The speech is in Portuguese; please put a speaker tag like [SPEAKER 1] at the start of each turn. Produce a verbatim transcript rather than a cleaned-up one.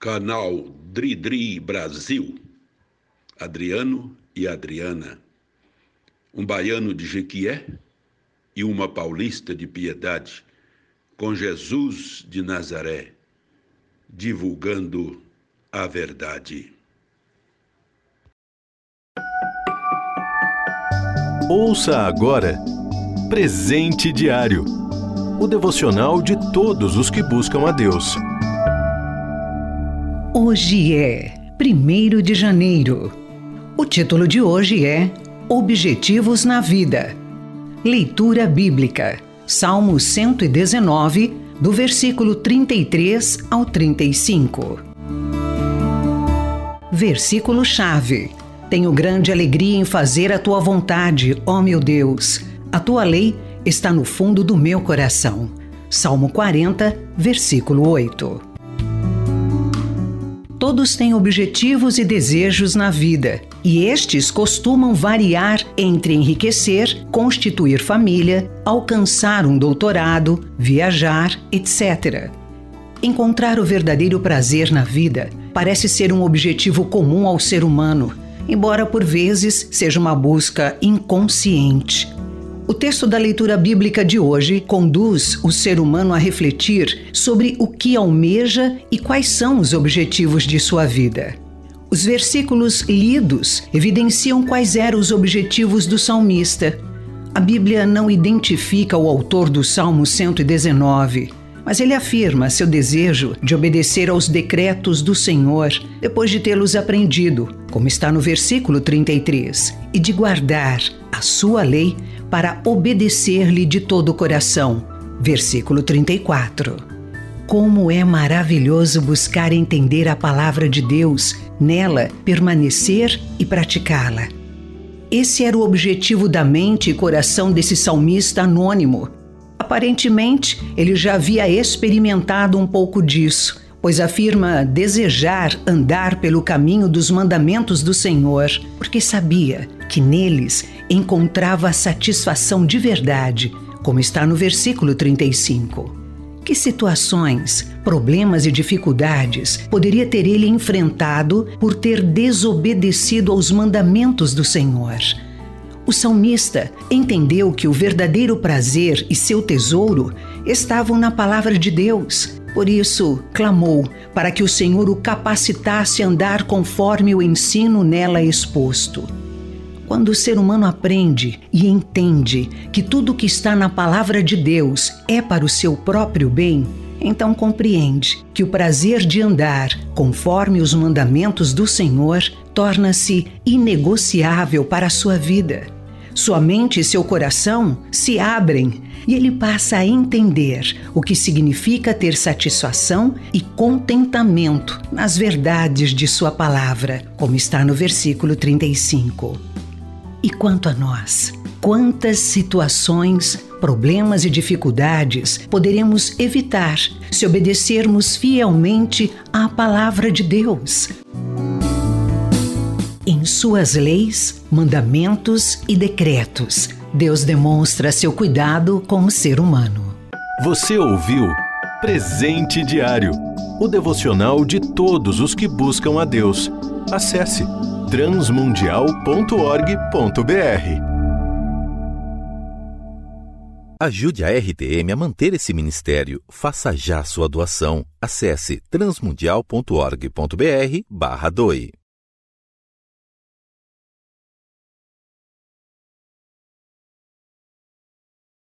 [SPEAKER 1] Canal Dri Dri Brasil, Adriano e Adriana, um baiano de Jequié e uma paulista de Piedade, com Jesus de Nazaré, divulgando a verdade.
[SPEAKER 2] Ouça agora Presente Diário, o devocional de todos os que buscam a Deus.
[SPEAKER 3] Hoje é primeiro de janeiro. O título de hoje é Objetivos na Vida. Leitura bíblica, Salmo cento e dezenove, do versículo trinta e três ao trinta e cinco. Versículo-chave. Tenho grande alegria em fazer a tua vontade, ó meu Deus. A tua lei está no fundo do meu coração. Salmo quarenta, versículo oito. Todos têm objetivos e desejos na vida, e estes costumam variar entre enriquecer, constituir família, alcançar um doutorado, viajar, etcétera. Encontrar o verdadeiro prazer na vida parece ser um objetivo comum ao ser humano, embora por vezes seja uma busca inconsciente. O texto da leitura bíblica de hoje conduz o ser humano a refletir sobre o que almeja e quais são os objetivos de sua vida. Os versículos lidos evidenciam quais eram os objetivos do salmista. A Bíblia não identifica o autor do Salmo cento e dezenove, mas ele afirma seu desejo de obedecer aos decretos do Senhor depois de tê-los aprendido, como está no versículo trinta e três, e de guardar a sua lei para obedecer-lhe de todo o coração. Versículo trinta e quatro. Como é maravilhoso buscar entender a palavra de Deus, nela permanecer e praticá-la. Esse era o objetivo da mente e coração desse salmista anônimo. Aparentemente, ele já havia experimentado um pouco disso, pois afirma desejar andar pelo caminho dos mandamentos do Senhor, porque sabia que neles encontrava satisfação de verdade, como está no versículo trinta e cinco. Que situações, problemas e dificuldades poderia ter ele enfrentado por ter desobedecido aos mandamentos do Senhor? O salmista entendeu que o verdadeiro prazer e seu tesouro estavam na palavra de Deus. Por isso, clamou para que o Senhor o capacitasse a andar conforme o ensino nela exposto. Quando o ser humano aprende e entende que tudo o que está na palavra de Deus é para o seu próprio bem, então compreende que o prazer de andar conforme os mandamentos do Senhor torna-se inegociável para a sua vida. Sua mente e seu coração se abrem e ele passa a entender o que significa ter satisfação e contentamento nas verdades de sua palavra, como está no versículo trinta e cinco. E quanto a nós, quantas situações, problemas e dificuldades poderemos evitar se obedecermos fielmente à palavra de Deus? Em suas leis, mandamentos e decretos, Deus demonstra seu cuidado com o ser humano.
[SPEAKER 2] Você ouviu Presente Diário, o devocional de todos os que buscam a Deus. Acesse transmundial ponto org ponto br.
[SPEAKER 4] Ajude a R T M a manter esse ministério. Faça já sua doação. Acesse transmundial ponto org ponto br barra doe.